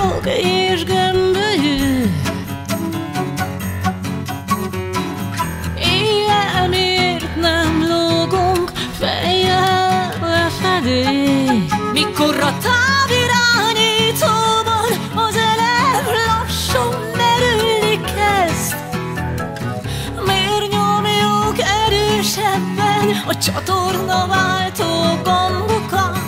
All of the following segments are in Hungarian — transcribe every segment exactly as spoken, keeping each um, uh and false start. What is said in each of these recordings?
homlok és gömbölyű. Éjjelért nem lógunk fejjel lefelé, mikor a távirányítóban az elem lassan merülni kezd. Miért nyomjuk erősebben a csatornaváltó gombokat?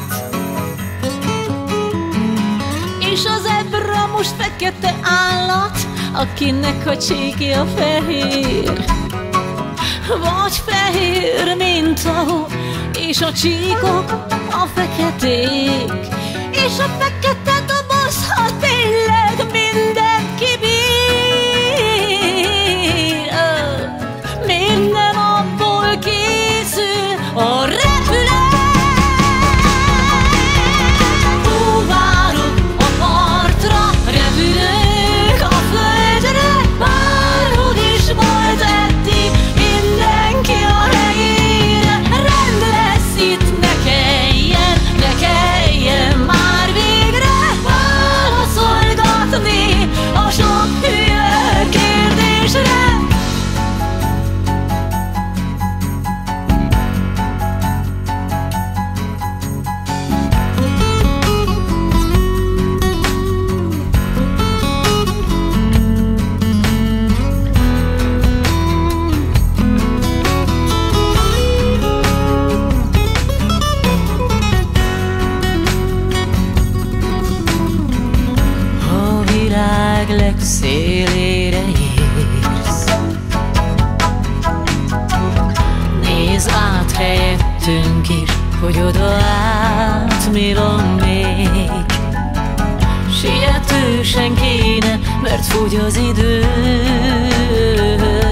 És az ebra most fekete állat, akinek a csíkja fehér, vagy fehér, mint a hó, és a csíkok a feketék, és a fekete doboz, ha tényleg mindent kibír. Miért nem abból készül a repülő? Várok a partra, repülők a földre, bárhogy is volt eddig mindenki a helyére. Rend lesz itt, ne kelljen, ne kelljen már végre válaszolgatni a sok hülye kérdésre. Legszélére érsz, nézd át helyettünk is, hogy oda át mi van még. Sietősen kéne, mert fogy az idő.